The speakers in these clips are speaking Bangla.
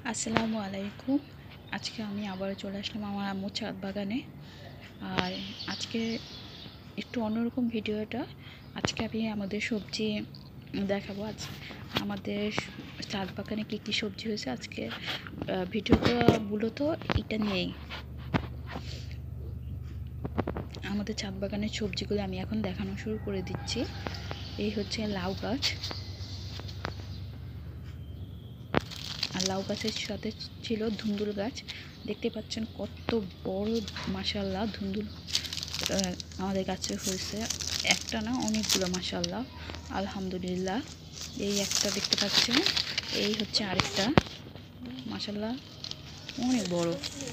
আসসালামু আলাইকুম। আজকে আমি আবারও চলে আসলাম আমার আম্মুর ছাদ বাগানে। আর আজকে একটু অন্যরকম ভিডিওটা। আজকে আমি আমাদের সবজি দেখাবো। আজ আমাদের ছাদ বাগানে কী কী সবজি হয়েছে আজকে ভিডিওটা মূলত এটা নিয়েই। আমাদের ছাদ বাগানের সবজিগুলো আমি এখন দেখানো শুরু করে দিচ্ছি। এই হচ্ছে লাউ গাছ, আর লাউ গাছের সাথে ছিল ধুন্দুল গাছ। দেখতে পাচ্ছেন কত বড় মাশাআল্লাহ ধুন্দুল আমাদের গাছে হয়েছে। একটা না, অনেকগুলো মাশাআল্লাহ, আলহামদুলিল্লাহ। এই একটা দেখতে পাচ্ছেন, এই হচ্ছে আরেকটা মাশাআল্লাহ অনেক বড়।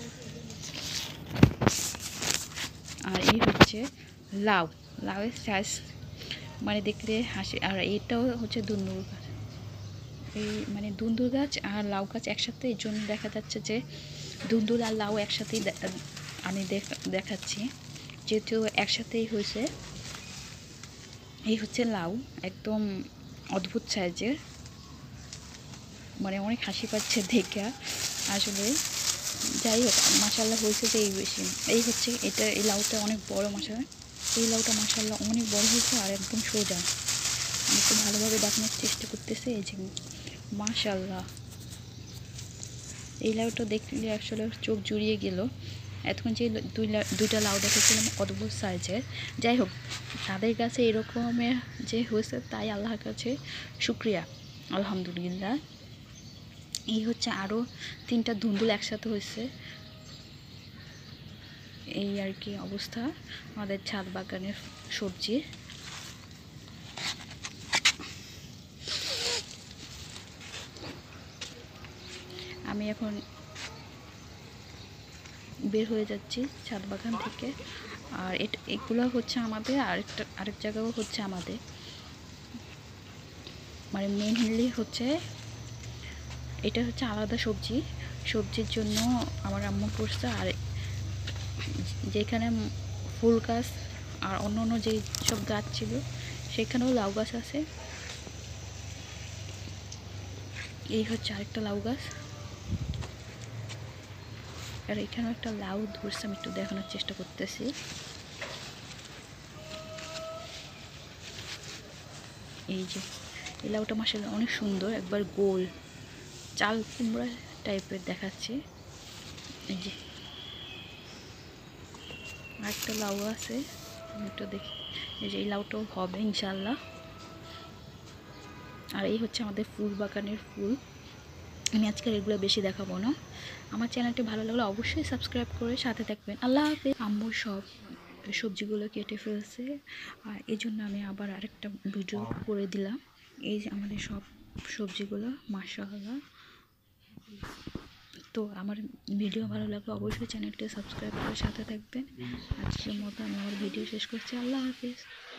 আর এই হচ্ছে লাউ, লাউয়ের সাইজ মানে দেখলে হাসি। আর এটাও হচ্ছে ধুন্দুল গাছ। এই মানে ধুন্দুল গাছ আর লাউ গাছ একসাথে, এই জন্য দেখা যাচ্ছে যে ধুন্দুল আর লাউ একসাথেই আমি দেখাচ্ছি, যেহেতু একসাথেই হয়েছে। এই হচ্ছে লাউ, একদম অদ্ভুত সাইজের, মানে অনেক হাসি পাচ্ছে দেখে আসলে। যাই হোক, মাশাআল্লাহ হয়েছে যে এই বেশি। এই হচ্ছে এটা, এই লাউটা অনেক বড় মাশাআল্লাহ। এই লাউটা মাশাআল্লাহ অনেক বড় হয়েছে আর একদম সোজা। আমি একটু ভালোভাবে দেখানোর চেষ্টা করতেছি। এই যে মাশাআল্লাহ, এই লাউটা দেখলে আসলে চোখ জুড়িয়ে গেল। এতক্ষণ যে দুইটা লাউ দেখেছিলাম অদ্ভুত সাইজের। যাই হোক, তাদের কাছে এরকমের যে হয়েছে তাই আল্লাহর কাছে শুক্রিয়া, আলহামদুলিল্লাহ। এই হচ্ছে আরও 3টা ধুন্দুল একসাথে হয়েছে। এই আর কি অবস্থা আমাদের ছাদ বাগানের সবজি। আমি এখন বের হয়ে যাচ্ছি ছাদ বাগান থেকে। আর এগুলো হচ্ছে আমাদের, আরেক জায়গাও হচ্ছে আমাদের, মানে মেনলি হচ্ছে এটা হচ্ছে আলাদা সবজির জন্য আমার আম্মু করছে। আর যেখানে ফুল গাছ আর অন্য অন্য যেই সব গাছ ছিল সেখানেও লাউ গাছ আছে। এই হচ্ছে আরেকটা লাউ গাছ, আর এখানেও একটা লাউ ধরছে। আমি একটু দেখানোর চেষ্টা করতেছি। এই যে এই লাউটা মাশাআল্লাহ অনেক সুন্দর, একবার গোল চাল কুমড়া টাইপের দেখাচ্ছে। এই যে আরেকটা লাউ আছে, আমি একটু দেখি। এই যে এই লাউটাও হবে ইনশাআল্লাহ। আর এই হচ্ছে আমাদের ফুল বাগানের ফুল। আমি আজকে এগুলো বেশি দেখাবো না। আমার চ্যানেলটি ভালো লাগলে অবশ্যই সাবস্ক্রাইব করে সাথে থাকবেন। আল্লাহ হাফেজ। আম্মু সব সবজিগুলো কেটে ফেলছে, আর এই জন্য আমি আবার আরেকটা ভিডিও করে দিলাম। এই যে আমাদের সব সবজিগুলো মাশাআল্লাহ। তো আমার ভিডিও ভালো লাগলে অবশ্যই চ্যানেলটি সাবস্ক্রাইব করে সাথে থাকবেন। আজকের মতো আমি আমার ভিডিও শেষ করছি। আল্লাহ হাফেজ।